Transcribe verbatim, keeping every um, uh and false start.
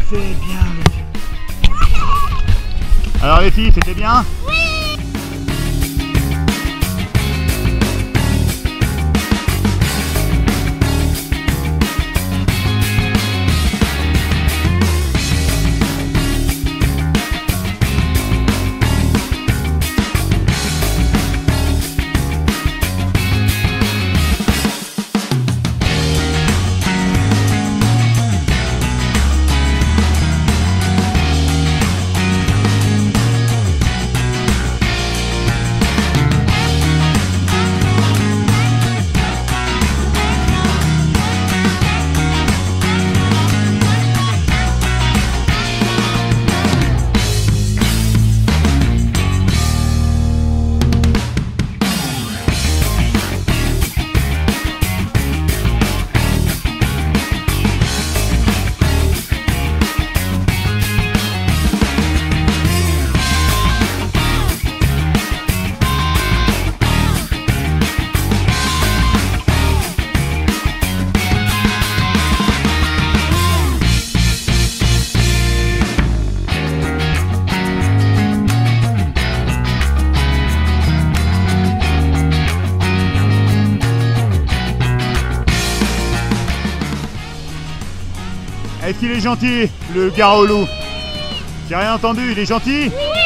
C'est bien les filles. Alors les filles, c'était bien? Oui. Est-ce qu'il est gentil, le Garolou? J'ai rien entendu, il est gentil? Oui.